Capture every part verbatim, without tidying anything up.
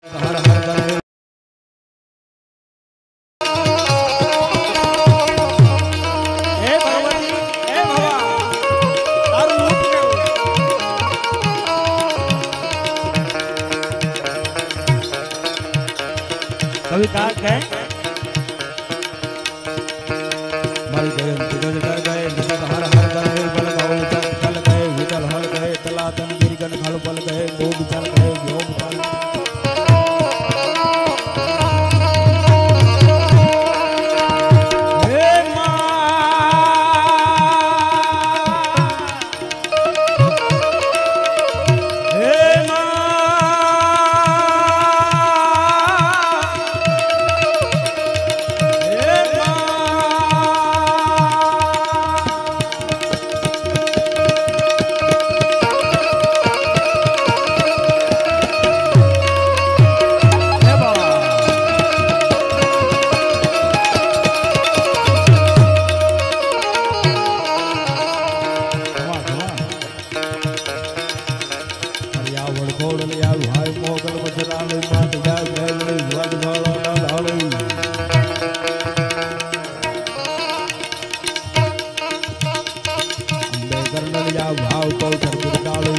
हर हर करे हे भगवती हे भवा तारू रूप केवुं कवि का है मर गए तुझे डर गए जगत हर हर करे बल गाओ चल चल गए विदल हल गए तलातन गिरगन खल बल गए लोग चल गए योग चल भाव को डालो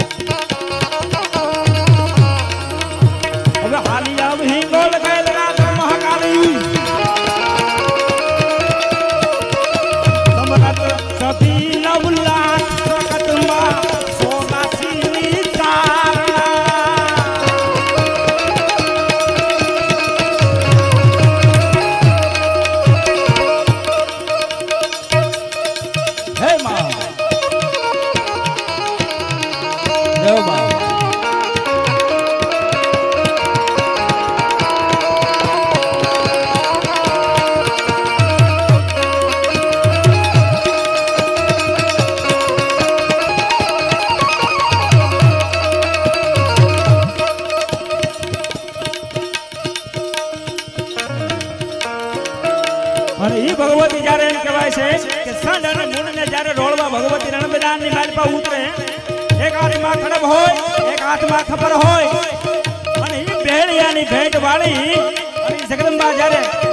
अब हाली अब ही गोल गए रात महाकाली समरत सती नवला सकत मा सोना सीनी चारना हे मां देव बाबा અને ઈ ભગવતી જ્યારે એમ કહેવાય છે કે સંડ અને મૂળ ને જ્યારે રોળવા ભગવતી રણબેદાન ની માલ પર ઉતરે એક હાથમાં ખડબ હોય એક હાથમાં ખબર હોય અને ઈ ભેળિયાની ભેટ વાળી અને જગદંબા જ્યારે